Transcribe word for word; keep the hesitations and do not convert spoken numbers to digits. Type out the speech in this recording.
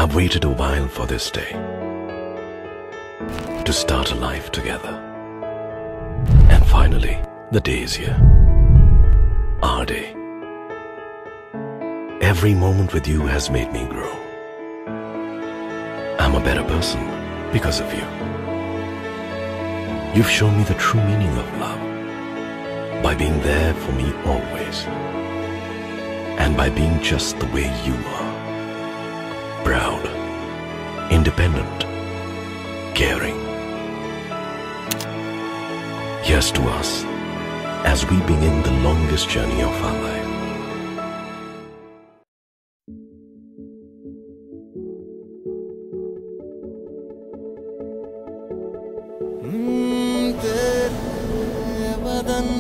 I've waited a while for this day, to start a life together. And finally, the day is here. Our day. Every moment with you has made me grow. I'm a better person because of you. You've shown me the true meaning of love by being there for me always, and by being just the way you are. Proud, independent, caring. Here's to us as we begin the longest journey of our life. तेरे बदन